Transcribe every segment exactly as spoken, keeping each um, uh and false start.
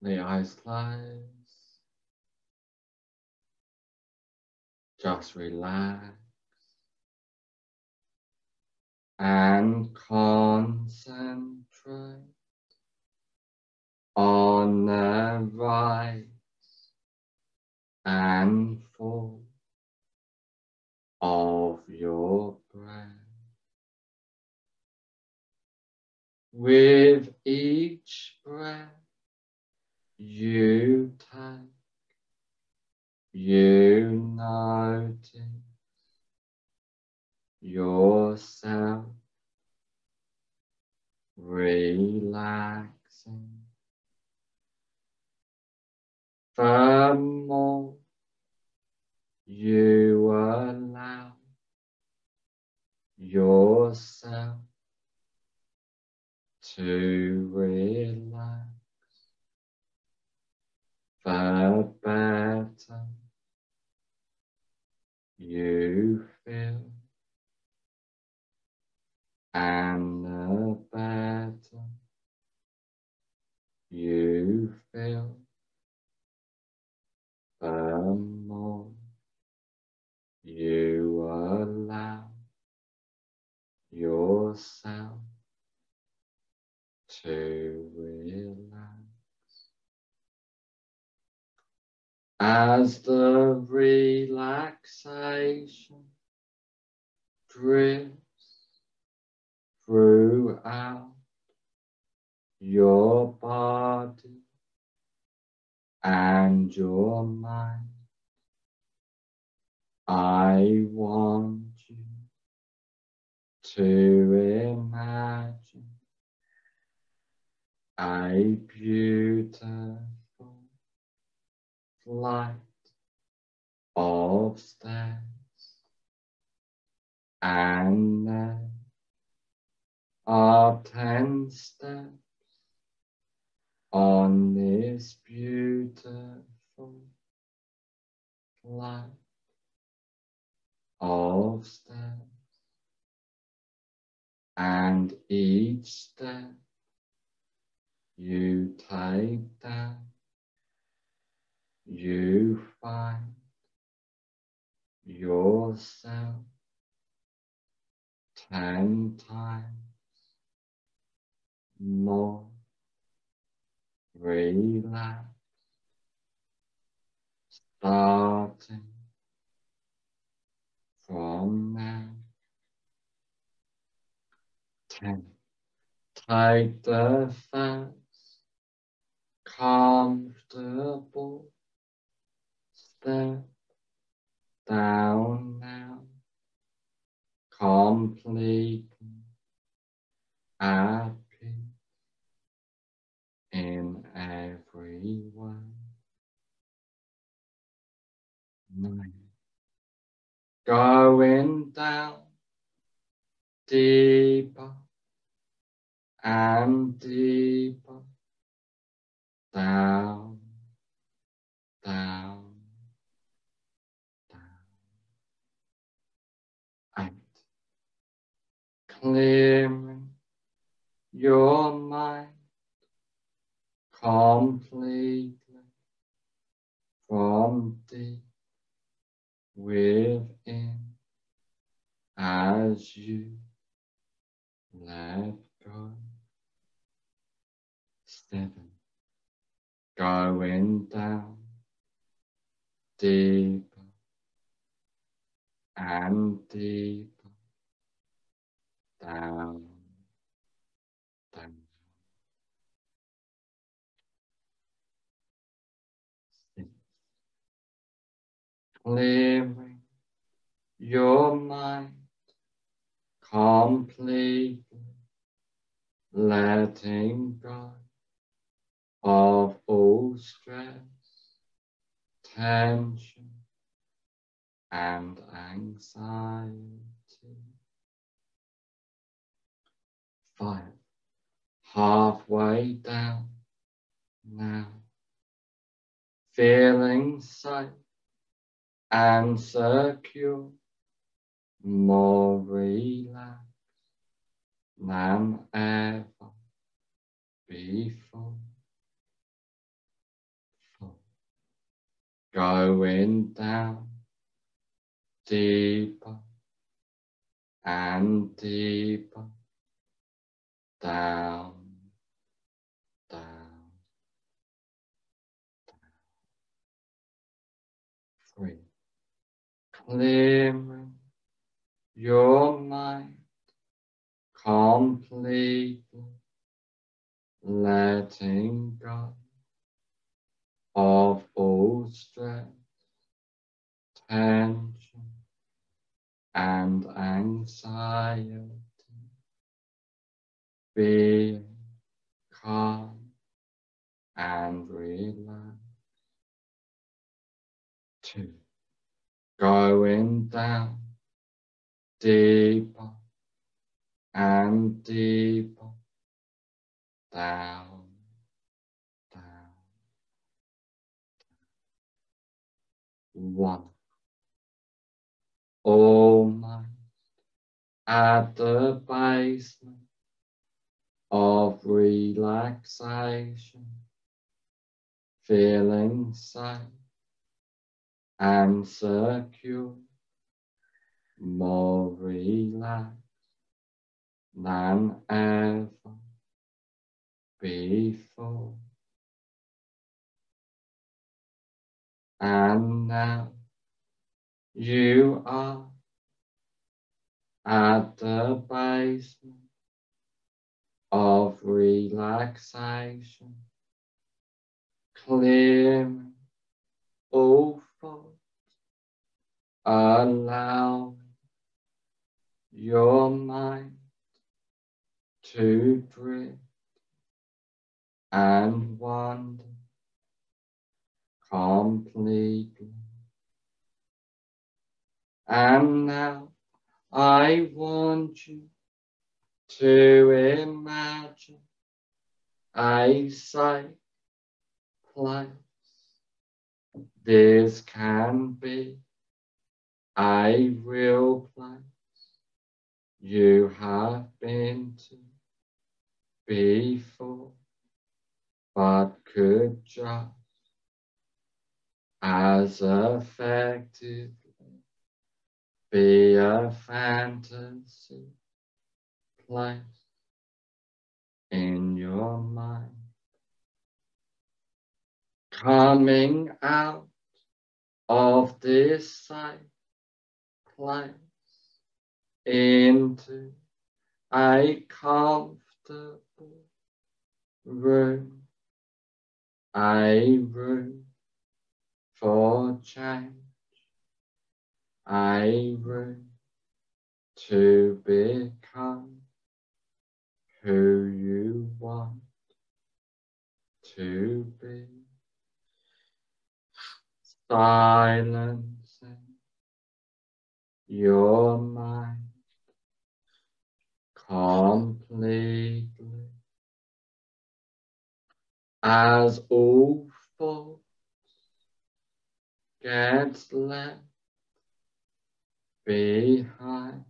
The eyes closed. Just relax and concentrate on the rise and fall of your breath. With each breath you take, you notice yourself relaxing. The more you allow yourself to relax, the better you feel, and the better you feel, the more you allow yourself to relax. As the relaxation drifts throughout your body and your mind, I want you to imagine a beautiful flight of stairs, and there are ten steps on this beautiful flight of stairs, and each step you take down, you find yourself ten times more relaxed, starting from now. Ten. Take the first comfortable step down now, completely at peace in every way. Nine. Going down deeper and deeper, down, down, down. Eight. Clearing your mind completely from deep within as you let go. Seven. Going down deeper and deeper, down, down. Six. Clearing your mind completely, letting go of all stress, tension, and anxiety. Five. Halfway down now, feeling safe and secure, more relaxed than ever before. going down deeper and deeper, down, down, down. Three, clearing your mind completely, letting go of all stress, tension, and anxiety, being calm and relaxed. Two, going down deeper and deeper, down, down, down. One, almost at the basement of relaxation, feeling safe and secure, more relaxed than ever before. And now you are at the basement of relaxation, clearing all thoughts, allowing your mind to drift and wander completely. And now I want you to imagine a safe place. This can be a real place you have been to before, but could just as effectively be a fantasy place in your mind. Coming out of this safe place into a comfortable room, a room for change, a room to become who you want to be. Silencing your mind completely as all thoughts get left behind,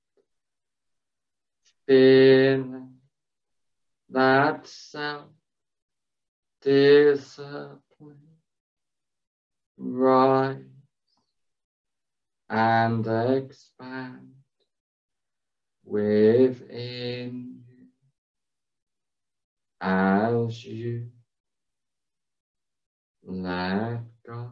feeling that self-discipline rise and expand within you as you let go,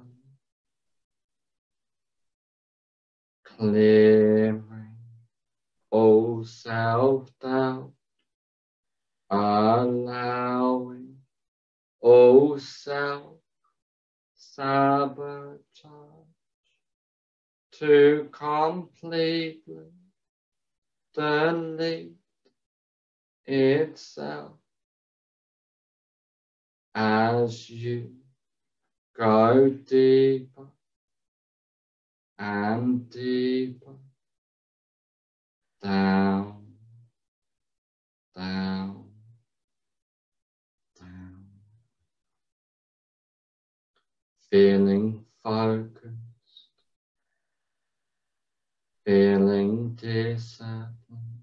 clearing all self-doubt, allowing all self-sabotage to completely delete itself as you go deeper and deeper, down, down, down, feeling focused, feeling disciplined,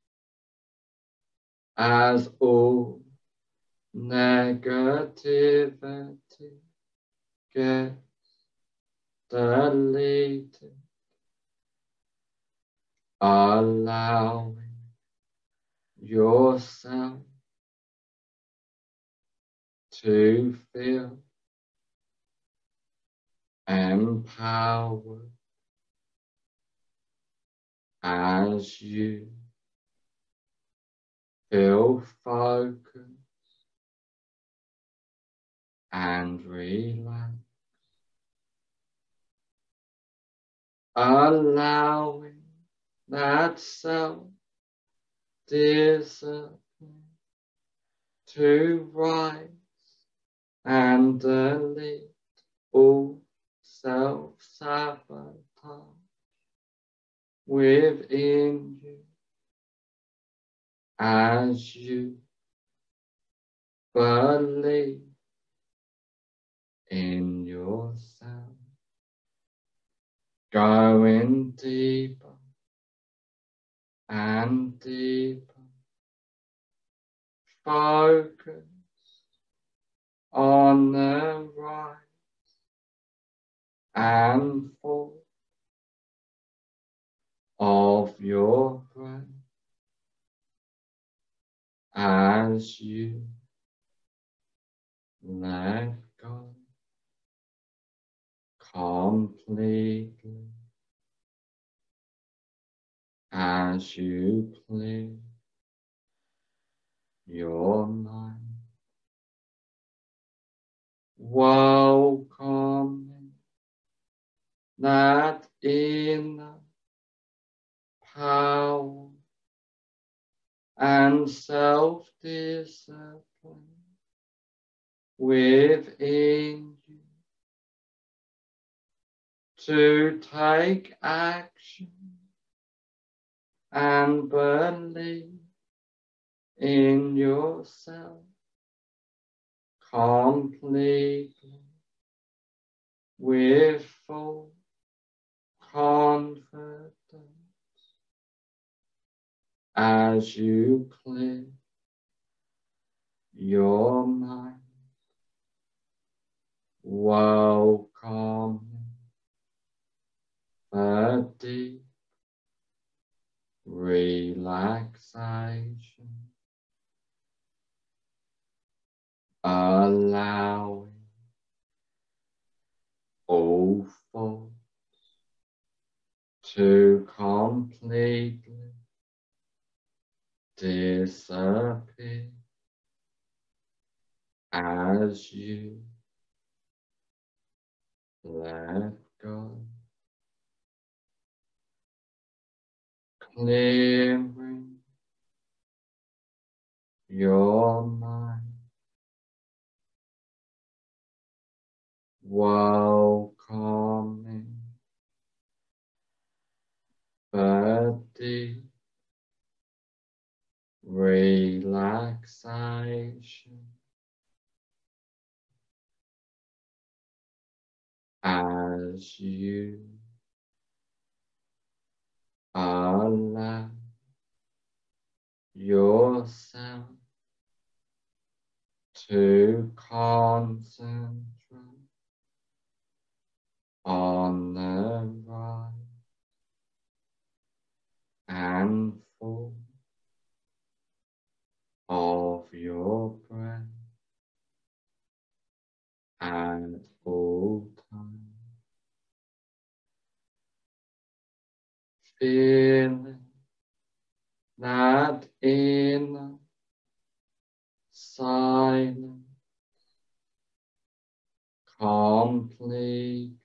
as all negativity gets deleted, allowing yourself to feel empowered as you feel focused and relaxed, allowing that self-discipline to rise and delete all self-sabotage within you as you believe in yourself, going deeper and deeper, focus on the rise and fall of your breath as you let go completely, as you clear your mind, welcoming that inner power and self-discipline within you to take action and believe in yourself completely with full confidence as you clear your mind, welcoming a deep relaxation, allowing all thoughts to completely disappear as you let go, clearing your mind, welcoming the deep relaxation as you allow yourself to concentrate on the rise and fall of your breath at all times, feeling that inner silence completely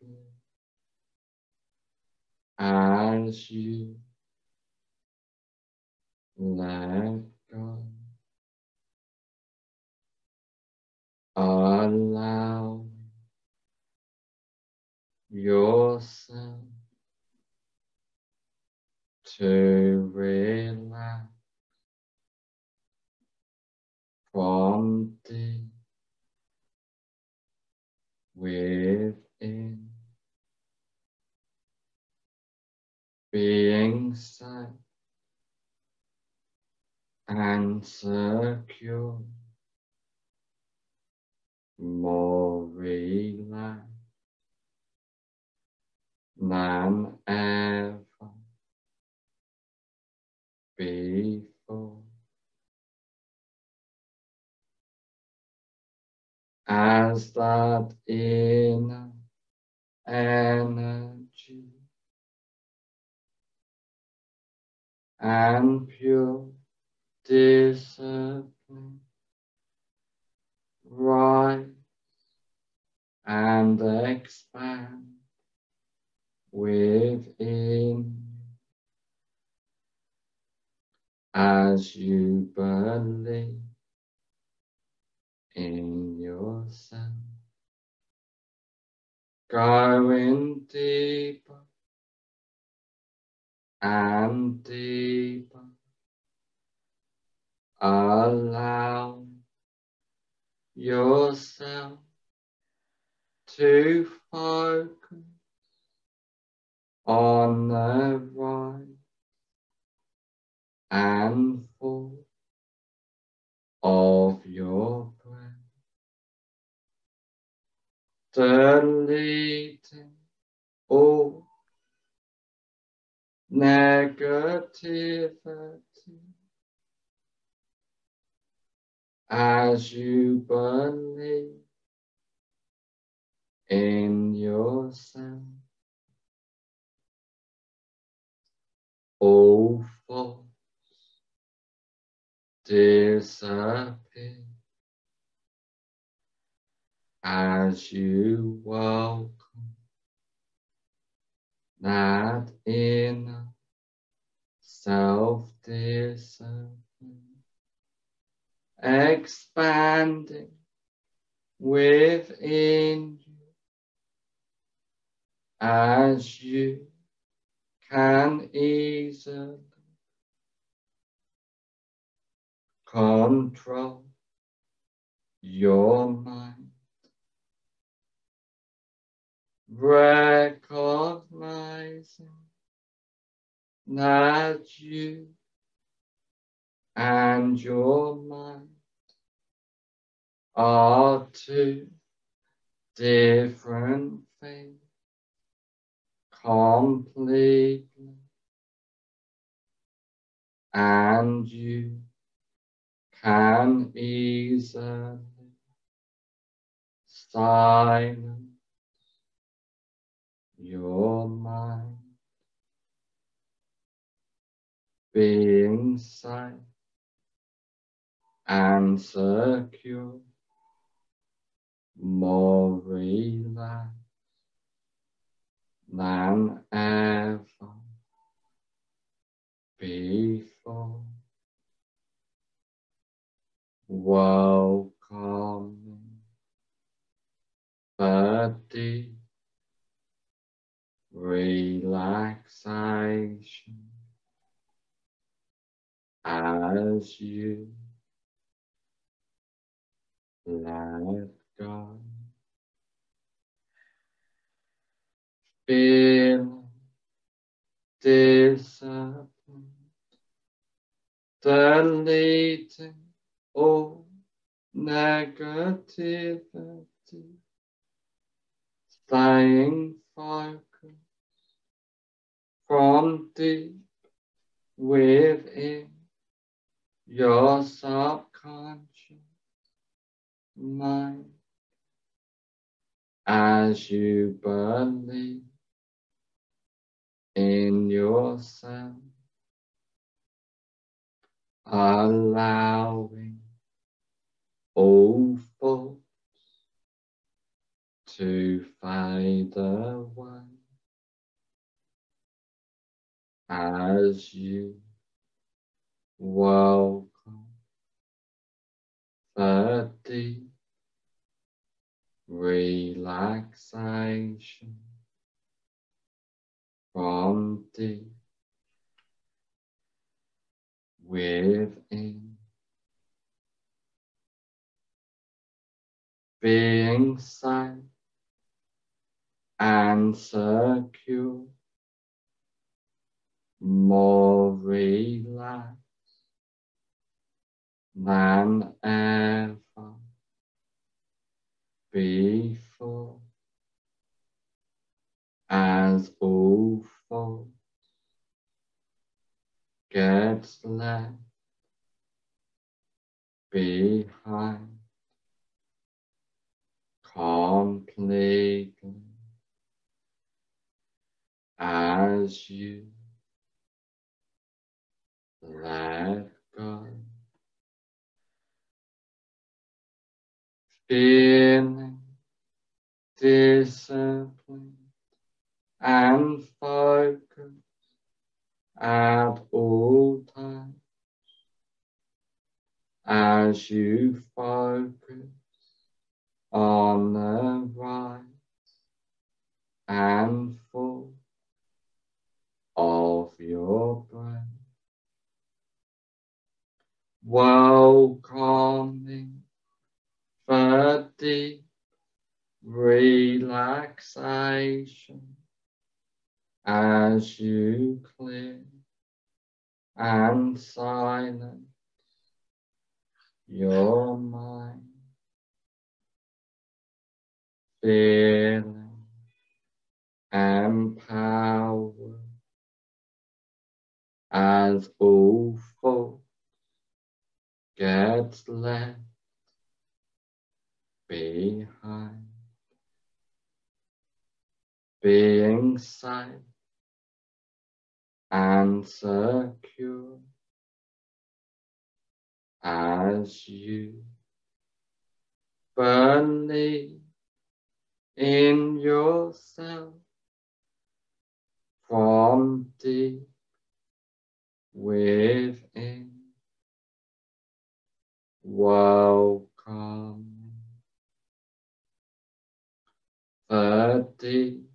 as you let go, allowing yourself to relax from deep within, being safe and secure, more relaxed than ever before. As that inner energy and pure discipline rise and expand within as you believe in yourself, going deeper and deeper, allow yourself to focus on the rise and fall of your breath, deleting all negativity as you believe in yourself. All thoughts disappear as you welcome that inner self-discipline, expanding within you as you can easily control your mind, recognizing that you and your mind are two different things completely, and you can easily silence your mind, being safe and secure, more relaxed than ever before, welcoming the deep relaxation as you let go, feeling discipline, deleting all negativity, staying focused from deep within your subconscious mind as you believe in yourself, allowing all thoughts to fade away as you welcome the deep relaxation from deep within, being safe and secure, more relaxed than ever before, as all gets left behind completely as you let go, feeling disciplined and focused at all times as you focus on the rise and fall of your breath, welcoming the deep relaxation as you clear and silence your mind, feeling empowered as all thoughts get left behind, being safe and secure as you believe in yourself from deep within, welcoming the deep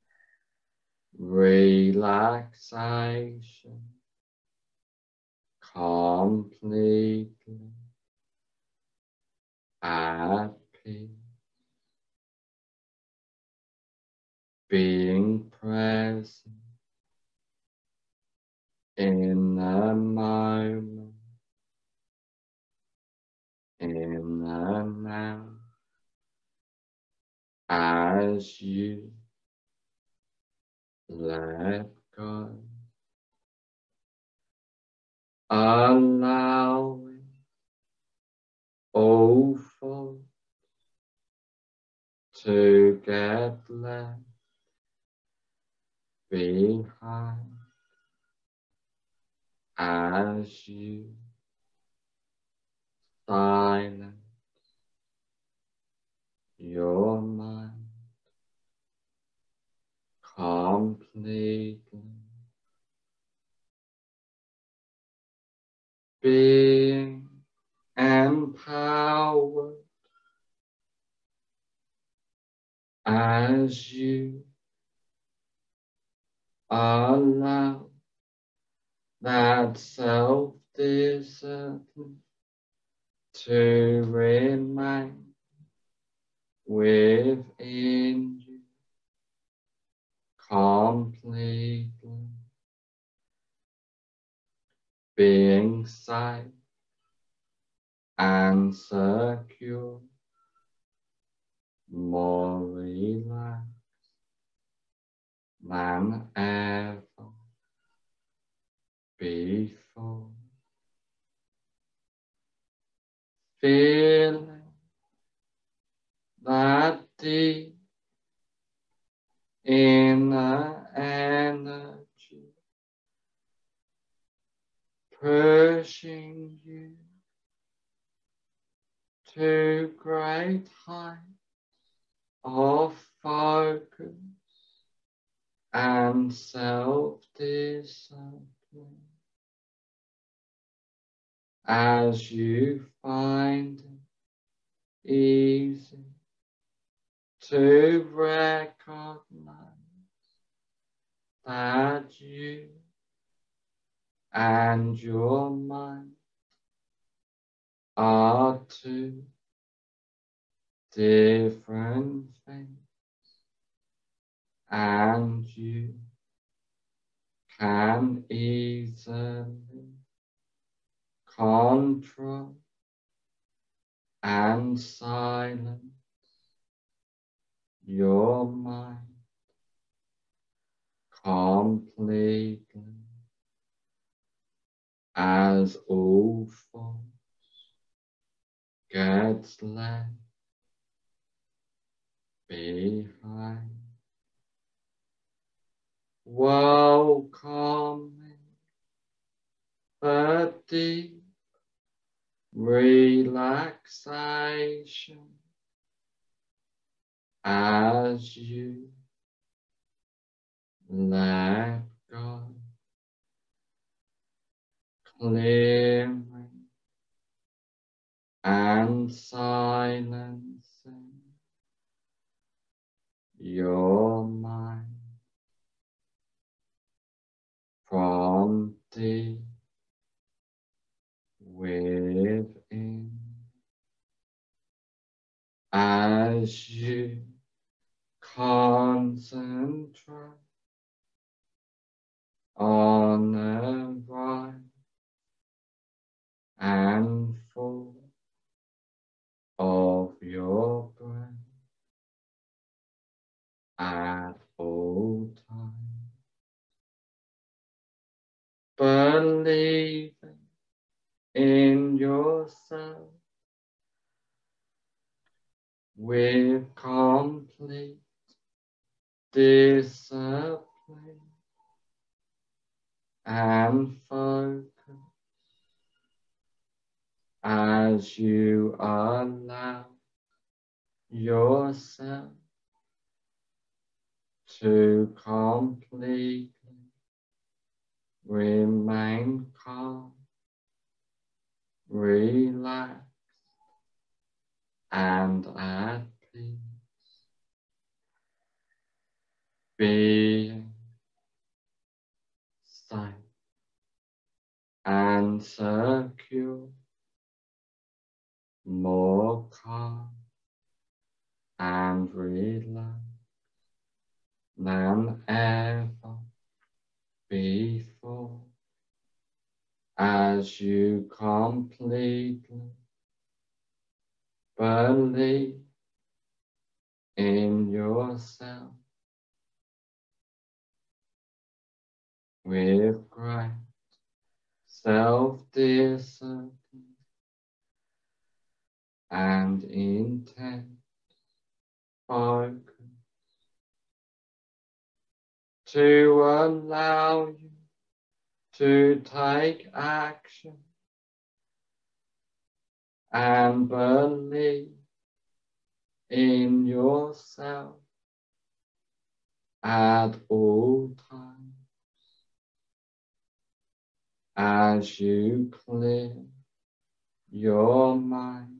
relaxation completely at peace, being present in the moment, in the now, as you let go, allowing all thoughts to get left behind as you silence your mind completely, being empowered as you allow that self-discipline to remain within you completely, being safe and secure, more relaxed than ever before, feeling that deep inner energy pushing you to great heights of focus and self-discipline as you find it easy to recognize that you and your mind are two different things, and you can easily control and silence your mind completely as all force gets left behind. Welcoming the deep relaxation as you let go, clearing and silencing your mind from deep within as you concentrate on the right and full of your breath at all times, believing in yourself with complete discipline and focus as you allow yourself to completely remain calm, relaxed, and at peace, being safe and secure, more calm and relaxed than ever before, as you completely believe in yourself with great self-discipline and intense focus to allow you to take action and believe in yourself at all times as you clear your mind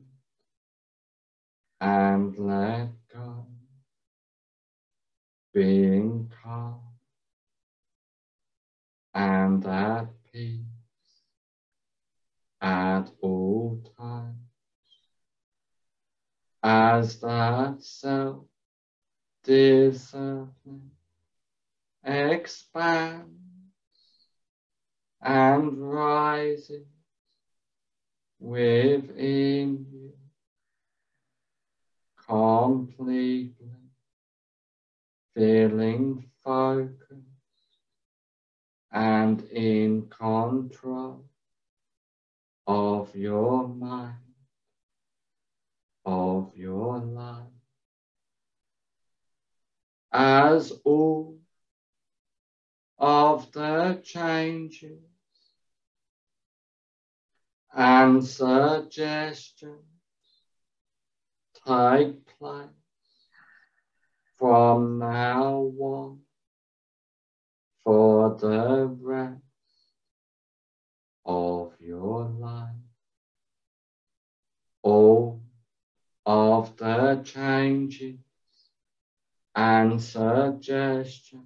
and let go, being calm and at peace at all times, as that self-discipline expands and rises within you, completely feeling focused and in control of your mind, of your life, as all of the changes and suggestions take place from now on for the rest of your life. All of the changes and suggestions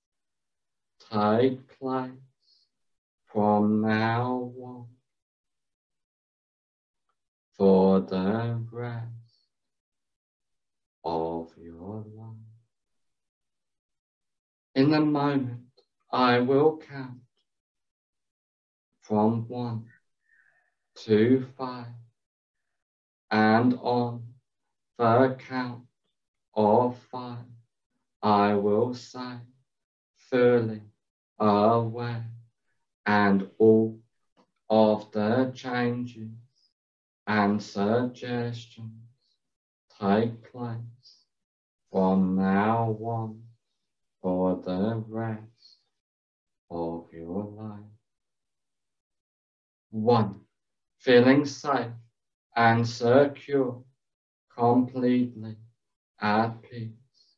take place from now on for the rest of your life. In a moment, I will count from one to five, and on the count of five, I will say, fully aware and all of the changes and suggestions take place from now on for the rest of your life. One, feeling safe and secure, completely at peace.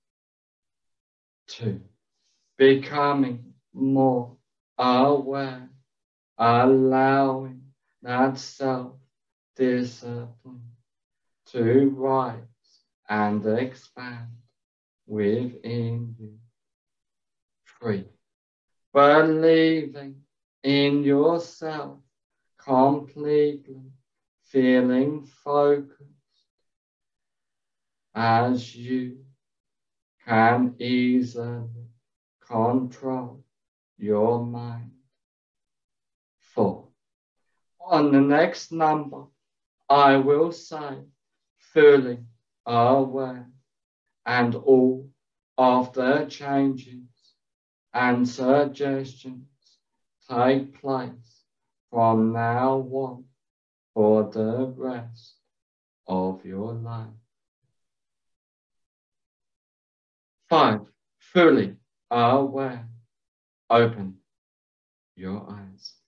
Two, becoming more aware, allowing that self-discipline to rise and expand within you. Three, believing in yourself completely, feeling focused as you can easily control your mind. Four, on the next number, I will say fully aware, and all of the changes and suggestions take place from now on for the rest of your life. Five, fully aware. Open your eyes.